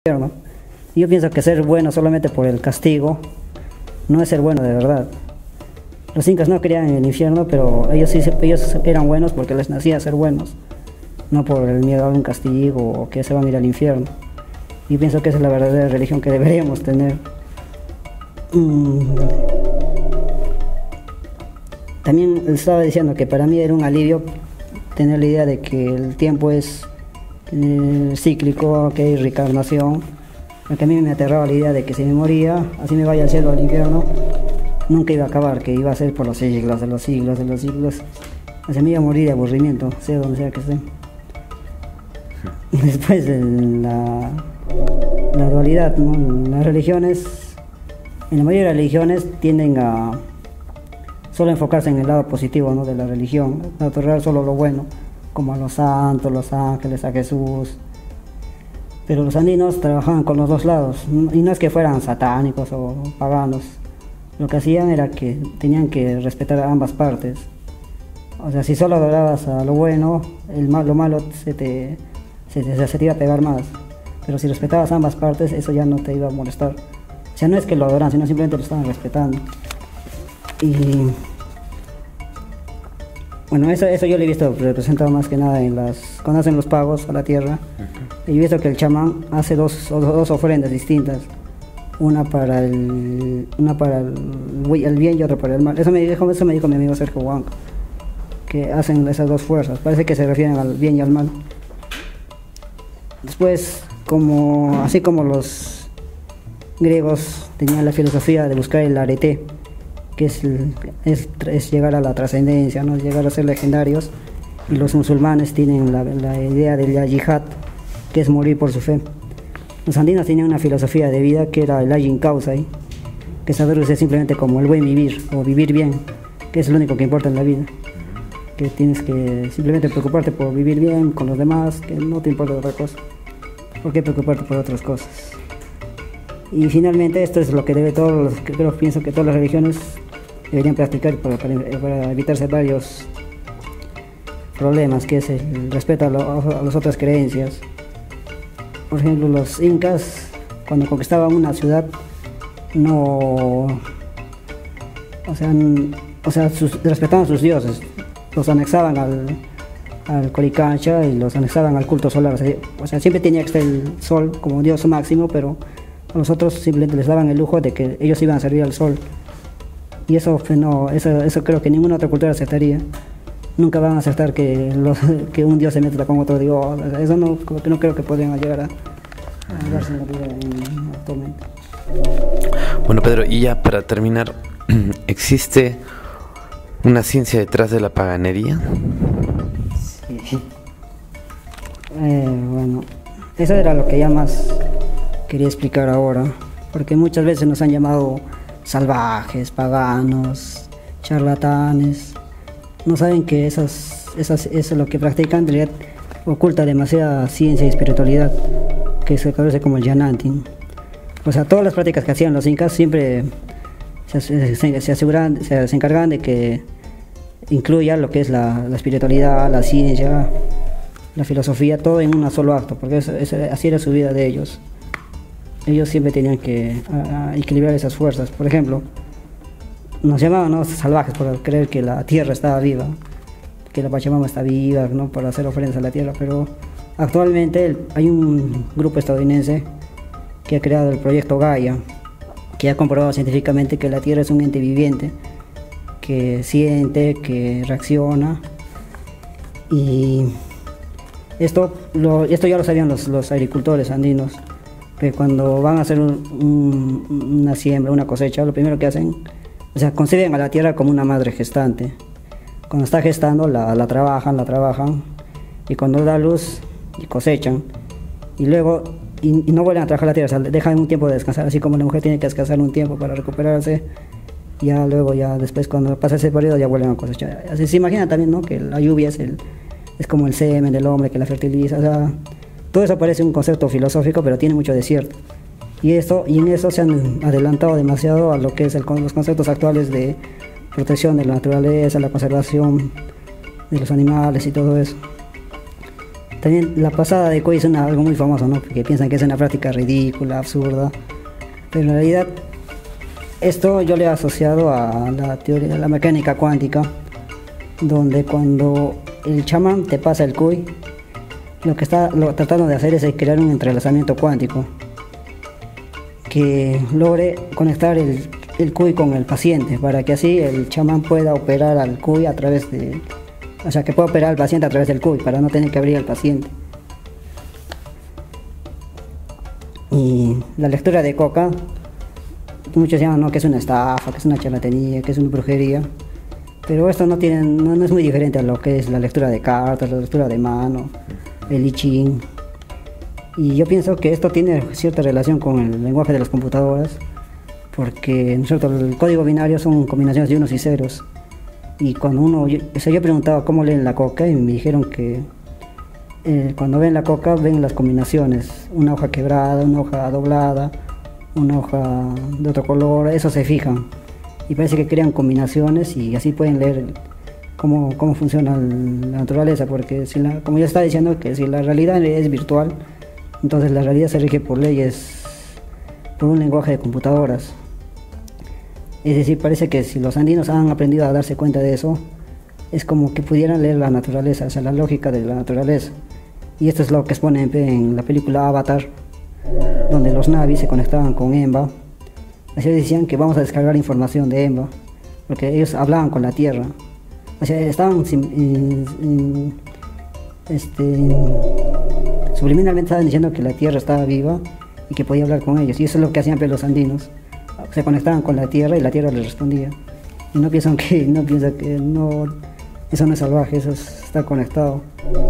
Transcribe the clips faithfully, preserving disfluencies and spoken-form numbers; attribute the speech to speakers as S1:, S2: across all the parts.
S1: infierno. Yo pienso que ser bueno solamente por el castigo no es ser bueno de verdad. Los incas no querían el infierno, pero ellos sí ellos eran buenos porque les nacía ser buenos, no por el miedo a un castigo o que se van a ir al infierno. Y pienso que esa es la verdadera religión que deberíamos tener. Mm. También estaba diciendo que para mí era un alivio tener la idea de que el tiempo es eh, cíclico, que hay reencarnación, porque a mí me aterraba la idea de que si me moría, así me vaya al cielo o al infierno, nunca iba a acabar, que iba a ser por los siglos, de los siglos, de los siglos. O sea, me iba a morir de aburrimiento, sea donde sea que esté. Después de la, la dualidad, ¿no? Las religiones, en la mayoría de las religiones tienden a solo enfocarse en el lado positivo, ¿no?, de la religión, a otorgar solo lo bueno, como a los santos, los ángeles, a Jesús. Pero los andinos trabajaban con los dos lados, y no es que fueran satánicos o paganos. Lo que hacían era que tenían que respetar a ambas partes. O sea, si solo adorabas a lo bueno, el mal, lo malo se te, se, te, se te iba a pegar más. Pero si respetabas a ambas partes, eso ya no te iba a molestar. O sea, no es que lo adoran, sino simplemente lo estaban respetando. Y bueno, eso, eso yo lo he visto representado más que nada en las, cuando hacen los pagos a la tierra. Uh-huh. Y he visto que el chamán hace dos, dos ofrendas distintas, una para el, una para el, el bien y otra para el mal. Eso me dijo, eso me dijo mi amigo Sergio Huanca, que hacen esas dos fuerzas, parece que se refieren al bien y al mal. Después, como, así como los griegos tenían la filosofía de buscar el arete, que es, es, es llegar a la trascendencia, ¿no?, llegar a ser legendarios, y los musulmanes tienen la, la idea de la yihad, que es morir por su fe. Los andinos tenían una filosofía de vida que era el ayin kausai, que se traduce simplemente como el buen vivir o vivir bien, que es lo único que importa en la vida, que tienes que simplemente preocuparte por vivir bien con los demás, que no te importa otra cosa. ¿Por qué preocuparte por otras cosas? Y finalmente esto es lo que debe todos, que creo, pienso que todas las religiones deberían practicar para, para, para evitarse varios problemas, que es el respeto a, lo, a las otras creencias. Por ejemplo, los incas, cuando conquistaban una ciudad, no, o sea, o sea sus, respetaban a sus dioses, los anexaban al, al Coricancha y los anexaban al culto solar. O sea, o sea, siempre tenía que estar el sol como dios máximo, pero a los otros simplemente les daban el lujo de que ellos iban a servir al sol. Y eso, no, eso, eso creo que ninguna otra cultura aceptaría. Nunca van a aceptar que, los, que un dios se meta con otro dios. Eso no, no creo que podrían llegar a, a darse en la vida en, actualmente.
S2: Bueno, Pedro, y ya para terminar, ¿existe una ciencia detrás de la paganería?
S1: Sí. Eh, bueno, eso era lo que ya más quería explicar ahora, porque muchas veces nos han llamado salvajes, paganos, charlatanes. No saben que esas, esas, eso lo que practican en realidad oculta demasiada ciencia y espiritualidad, que se conoce como el Yanantin. O sea, todas las prácticas que hacían los incas siempre se, se, se aseguran, se, se encargaban de que incluya lo que es la, la espiritualidad, la ciencia, la filosofía, todo en un solo acto, porque eso, eso, así era su vida de ellos. Ellos siempre tenían que a, a equilibrar esas fuerzas. Por ejemplo, nos llamaban, ¿no?, salvajes por creer que la tierra estaba viva, que la Pachamama está viva, ¿no?, por hacer ofrendas a la tierra. Pero actualmente el, hay un grupo estadounidense que ha creado el proyecto Gaia, que ha comprobado científicamente que la tierra es un ente viviente, que siente, que reacciona. Y esto, lo, esto ya lo sabían los, los agricultores andinos, que cuando van a hacer un, un, una siembra, una cosecha, lo primero que hacen, o sea, conciben a la tierra como una madre gestante. Cuando está gestando, la, la trabajan, la trabajan, y cuando da luz, cosechan, y luego, y, y no vuelven a trabajar la tierra, o sea, dejan un tiempo de descansar, así como la mujer tiene que descansar un tiempo para recuperarse, ya luego, ya después, cuando pasa ese periodo, ya vuelven a cosechar. Así se imagina también, ¿no?, que la lluvia es, el, es como el semen del hombre que la fertiliza. O sea, todo eso parece un concepto filosófico, pero tiene mucho de cierto. Y, esto, y en eso se han adelantado demasiado a lo que es el, los conceptos actuales de protección de la naturaleza, la conservación de los animales y todo eso. También la pasada de cuy es una, algo muy famoso, ¿no? Porque piensan que es una práctica ridícula, absurda, pero en realidad esto yo le he asociado a la teoría de la mecánica cuántica, donde cuando el chamán te pasa el cuy, lo que está lo, tratando de hacer es crear un entrelazamiento cuántico que logre conectar el, el cuy con el paciente, para que así el chamán pueda operar al cuy a través de, o sea, que pueda operar al paciente a través del cuy, para no tener que abrir al paciente. Y la lectura de coca, muchos llaman, ¿no?, que es una estafa, que es una charlatanería, que es una brujería, pero esto no, tiene, no, no es muy diferente a lo que es la lectura de cartas, la lectura de mano, el I Ching. Y yo pienso que esto tiene cierta relación con el lenguaje de las computadoras, porque, ¿no es cierto?, el código binario son combinaciones de unos y ceros. Y cuando uno, yo, o sea, yo preguntaba cómo leen la coca y me dijeron que eh, cuando ven la coca ven las combinaciones, una hoja quebrada, una hoja doblada, una hoja de otro color, eso se fijan. Y parece que crean combinaciones y así pueden leer cómo, cómo funciona la naturaleza, porque si la, como ya estaba diciendo, que si la realidad es virtual, entonces la realidad se rige por leyes, por un lenguaje de computadoras. Es decir, parece que si los andinos han aprendido a darse cuenta de eso, es como que pudieran leer la naturaleza, o sea, la lógica de la naturaleza. Y esto es lo que exponen en la película Avatar, donde los Na'vi se conectaban con Emba. Así decían que vamos a descargar información de Emba, porque ellos hablaban con la Tierra. O sea, estaban in, in, este, subliminalmente estaban diciendo que la Tierra estaba viva y que podía hablar con ellos. Y eso es lo que hacían los andinos. Se conectaban con la Tierra y la Tierra les respondía. Y no piensan que, no piensan que no, eso no es salvaje, eso es, está conectado.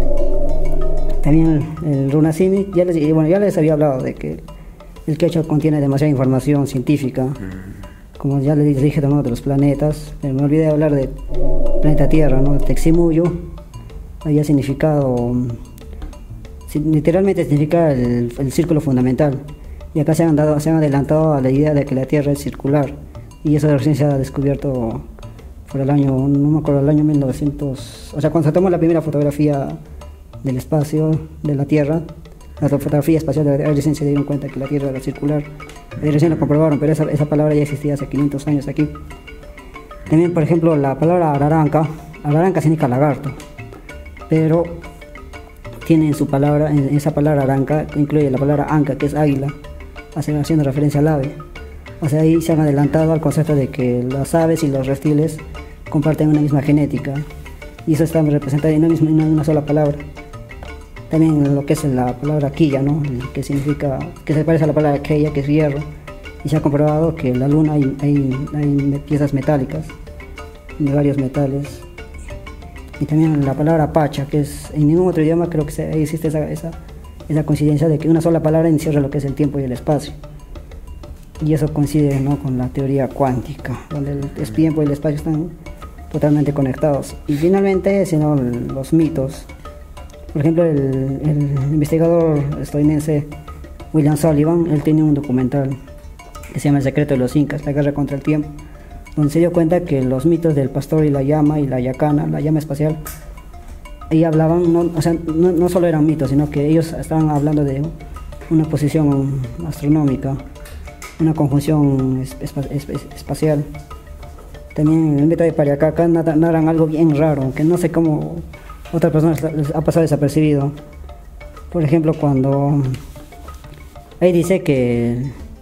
S1: También el, el Runasimi, ya les, bueno, ya les había hablado de que el quechua contiene demasiada información científica, como ya les dije de uno de los planetas, pero me olvidé de hablar del planeta Tierra, ¿no? Teximuyo había significado, literalmente significa el, el círculo fundamental, y acá se han, dado, se han adelantado a la idea de que la Tierra es circular, y eso recién se ha descubierto por el año, no me acuerdo, el año mil novecientos, o sea, cuando se tomó la primera fotografía del espacio, de la Tierra, la fotografía espacial de la recién se dieron cuenta que la Tierra era circular, y recién lo comprobaron, pero esa, esa palabra ya existía hace quinientos años aquí. También, por ejemplo, la palabra araranca, araranca significa lagarto, pero tiene en su palabra, en esa palabra aranca, incluye la palabra anca, que es águila, haciendo referencia al ave. O sea, ahí se han adelantado al concepto de que las aves y los reptiles comparten una misma genética, y eso está representado en una, misma, en una sola palabra. También lo que es la palabra quilla, ¿no?, que significa, que se parece a la palabra queya, que es hierro, y se ha comprobado que en la luna hay, hay, hay piezas metálicas, de varios metales. Y también la palabra pacha, que es, en ningún otro idioma creo que se, existe esa, esa, esa coincidencia de que una sola palabra encierra lo que es el tiempo y el espacio. Y eso coincide, ¿no?, con la teoría cuántica, donde el tiempo y el espacio están totalmente conectados. Y finalmente, sino los mitos. Por ejemplo, el, el investigador estadounidense William Sullivan, él tiene un documental que se llama El secreto de los incas, la guerra contra el tiempo, donde se dio cuenta que los mitos del pastor y la llama y la yacana, la llama espacial, ahí hablaban, no, o sea, no, no solo eran mitos, sino que ellos estaban hablando de una posición astronómica, una conjunción esp esp espacial. También en el mito de Pariacaca narran algo bien raro, que no sé cómo otras personas les ha pasado desapercibido. Por ejemplo, cuando ahí dice que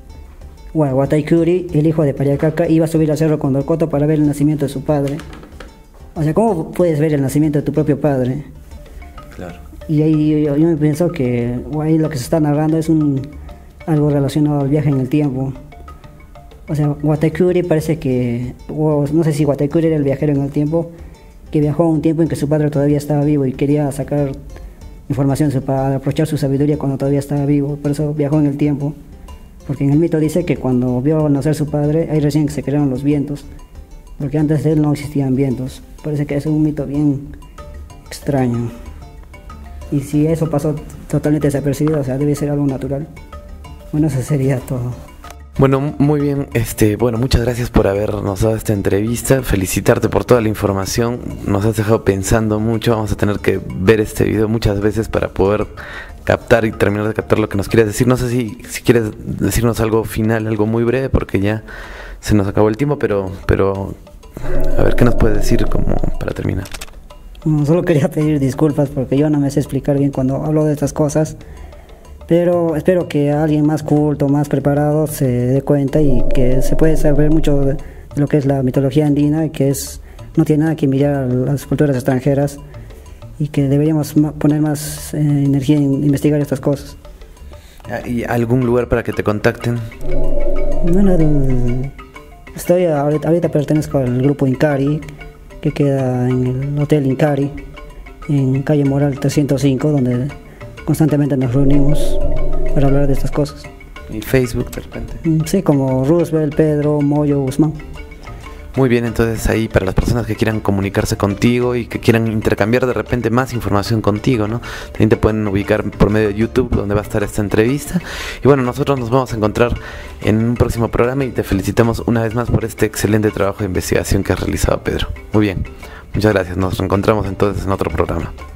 S1: Guataicuri, el hijo de Pariacaca, iba a subir al cerro Condorcoto para ver el nacimiento de su padre. O sea, ¿cómo puedes ver el nacimiento de tu propio padre?
S2: Claro. Y
S1: ahí yo, yo me pienso que ahí lo que se está narrando es un, algo relacionado al viaje en el tiempo. O sea, Guataicuri parece que, o no sé si Guataicuri era el viajero en el tiempo, que viajó a un tiempo en que su padre todavía estaba vivo y quería sacar información para aprovechar su sabiduría cuando todavía estaba vivo, por eso viajó en el tiempo. Porque en el mito dice que cuando vio nacer su padre, ahí recién se crearon los vientos, porque antes de él no existían vientos. Parece que es un mito bien extraño. Y si eso pasó totalmente desapercibido, o sea, debe ser algo natural. Bueno, eso sería todo.
S2: Bueno, muy bien, este, bueno, muchas gracias por habernos dado esta entrevista, felicitarte por toda la información, nos has dejado pensando mucho, vamos a tener que ver este video muchas veces para poder captar y terminar de captar lo que nos quieres decir. No sé si, si quieres decirnos algo final, algo muy breve, porque ya se nos acabó el tiempo, pero, pero a ver, ¿qué nos puedes decir como para terminar?
S1: No, solo quería pedir disculpas porque yo no me sé explicar bien cuando hablo de estas cosas. Pero espero que alguien más culto, más preparado se dé cuenta y que se puede saber mucho de lo que es la mitología andina y que es, no tiene nada que mirar a las culturas extranjeras y que deberíamos poner más eh, energía en investigar estas cosas.
S2: ¿Y algún lugar para que te contacten?
S1: Bueno, el, estoy ahorita, ahorita pertenezco al grupo Incari, que queda en el Hotel Incari, en calle Moral trescientos cinco, donde constantemente nos reunimos para hablar de estas cosas.
S2: ¿Y Facebook de repente?
S1: Sí, como Roosevelt, Pedro, Moyo, Guzmán.
S2: Muy bien, entonces ahí para las personas que quieran comunicarse contigo y que quieran intercambiar de repente más información contigo, ¿no? También te pueden ubicar por medio de YouTube, donde va a estar esta entrevista. Y bueno, nosotros nos vamos a encontrar en un próximo programa y te felicitamos una vez más por este excelente trabajo de investigación que has realizado, Pedro. Muy bien, muchas gracias, nos reencontramos entonces en otro programa.